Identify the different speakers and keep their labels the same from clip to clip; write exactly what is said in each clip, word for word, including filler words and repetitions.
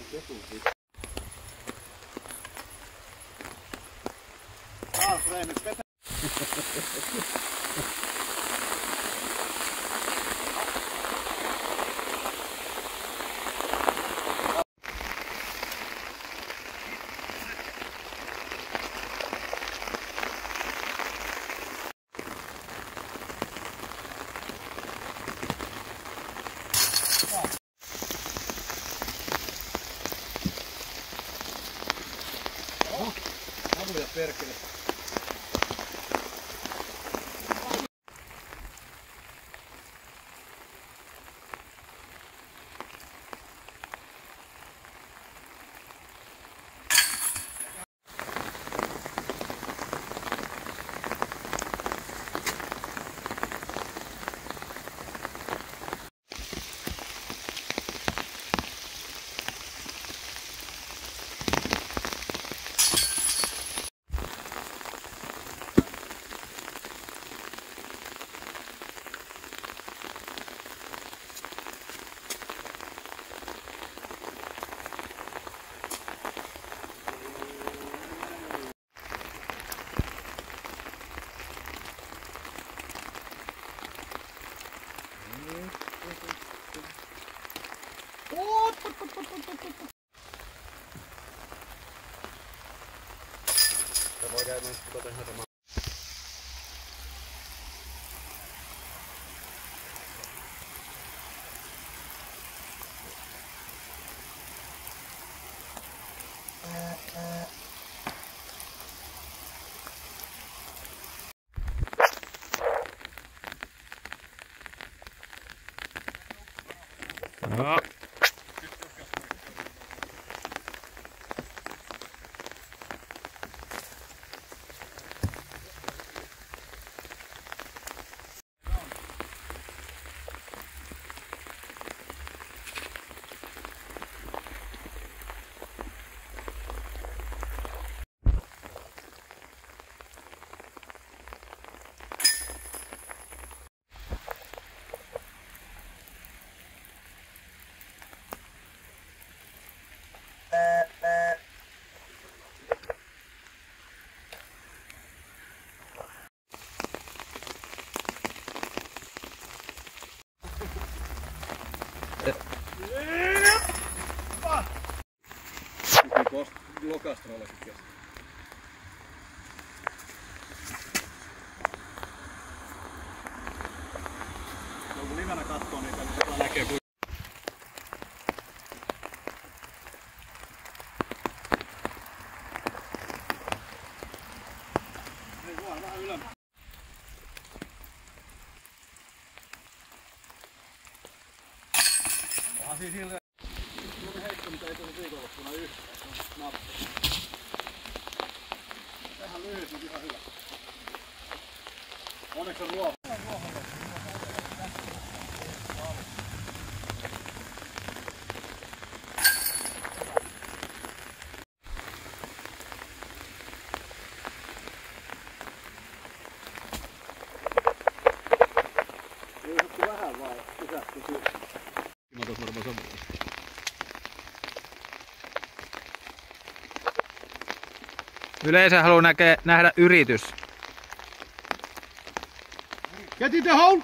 Speaker 1: Ah, Reimit vetää. Avuja perkele. Se voi käydä tuota hatamaan.
Speaker 2: No.
Speaker 1: Lokastrollakin kesti. Kun livenä katsoo, niin tällä näkee kuin... Ei vaan, vähän ylempää. Onhan siinä siltä... Juuri heikko, mitä ei tullut viikonloppuna yhtään. Nappi. Tähän lyhyt, mutta ihan hyvä. Onneksi on ruoho. Ei sattu vähän vaan, pysähty syy. Mä tuossa varmaan samaa.
Speaker 2: Yleensä haluaa näke, nähdä yritys.
Speaker 1: Get in the hole!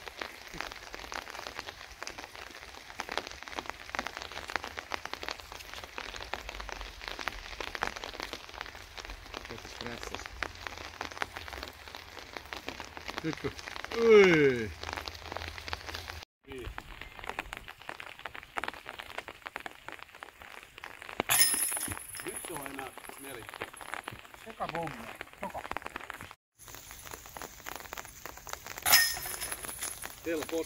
Speaker 1: Nytkö? Ei! Nyt se on enää neljä. Seka bommia. Toka. Helpot.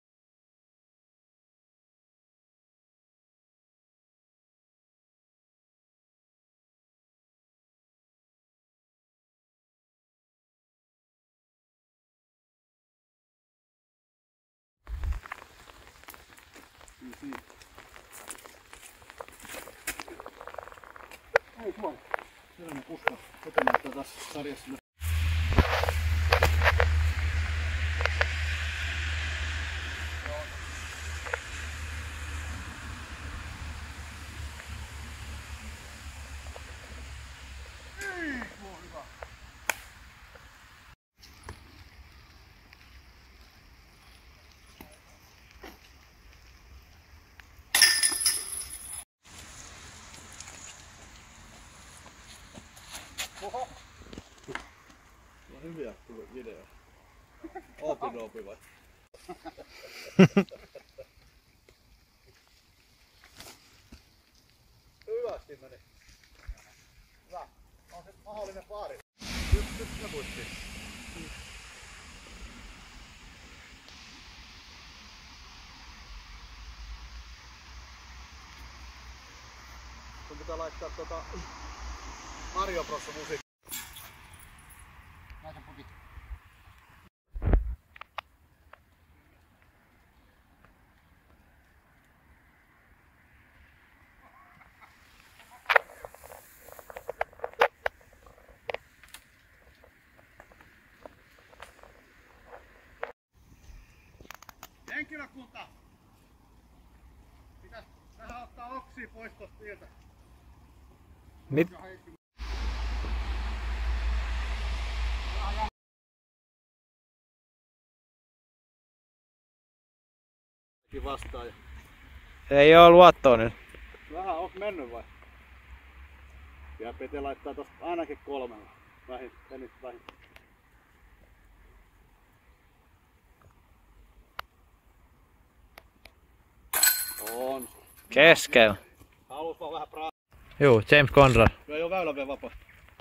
Speaker 1: Ei tuolla. Sellainen kuska. Kotemaan tätä sarjassa. tyhjä video. Open opi vai? Hyvästi meni. Hyvä. On se mahdollinen paari. Nyt, nyt se muistiin. Sun pitää laittaa tota Mario Bros musiikki. Näitä putit. Henkilökunta! Pitäis vähän ottaa oksia pois tosta tieltä.
Speaker 2: Mit?
Speaker 1: Vastaan.
Speaker 2: Ei oo luottoa nyt.
Speaker 1: Vähän oot mennyt vai? Ja Pete laittaa tosta ainakin kolmella. Vähin, enit vähin. On.
Speaker 2: Keskellä.
Speaker 1: Halus vaan vähän praa.
Speaker 2: Juu, James Conrad.
Speaker 1: Ei oo väylä vielä vapaa.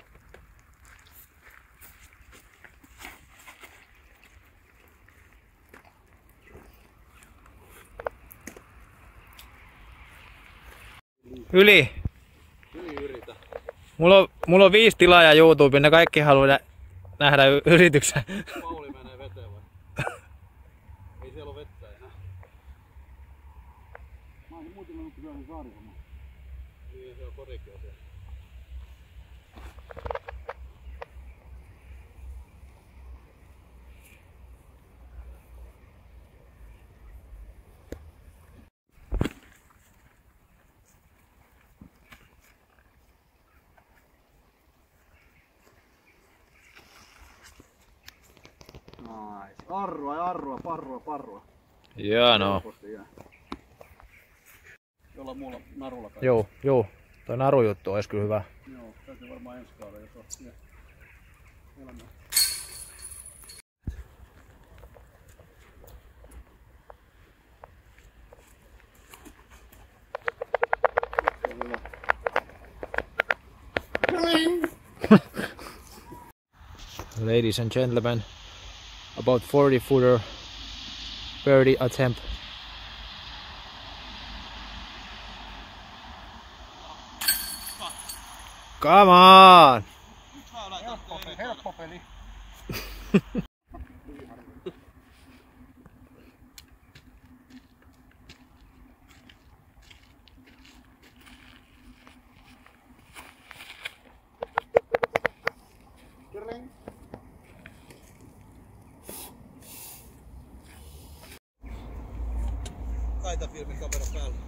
Speaker 2: Yli.
Speaker 1: Yli yritä.
Speaker 2: Mulla on, mulla on viisi tilaajaa YouTubeen, ne kaikki haluaa nä nähdä y yrityksen.
Speaker 1: Pauli menee veteen vai? Ei siellä oo vettä enää. Mä oon muuten mennyt kyllä saarihommaan. Niin, se on korikin on siellä. Nice. Arrua ja arrua, parrua, parrua.
Speaker 2: Joo no.
Speaker 1: Jolla muulla narulla kai.
Speaker 2: Joo, joo. Toi narujuttu olisi kyllä hyvä.
Speaker 1: Joo, täytyy varmaan ensi kaudella, jos on siellä. Elämä.
Speaker 2: Ladies and gentlemen, about forty footer birdie attempt. Come on!
Speaker 1: Helppo, helppo peli. Kaita filmin kamera päällä.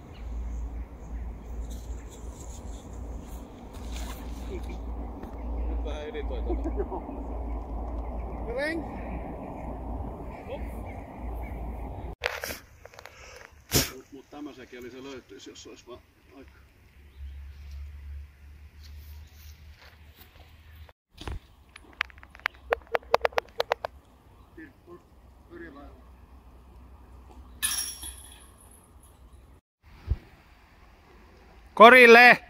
Speaker 1: Nyt vähän editoitaan. Reng! Mut, mut tämmösekin oli se löytyisi, jos olisi vaan aika.
Speaker 2: Korille!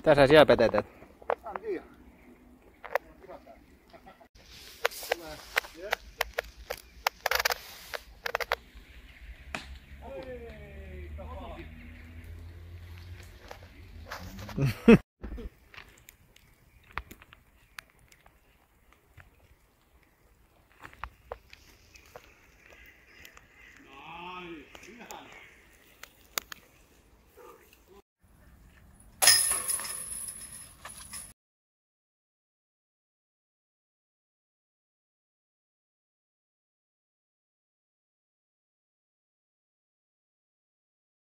Speaker 2: Mitä sä siellä petetät?
Speaker 1: En tiedä. Ei,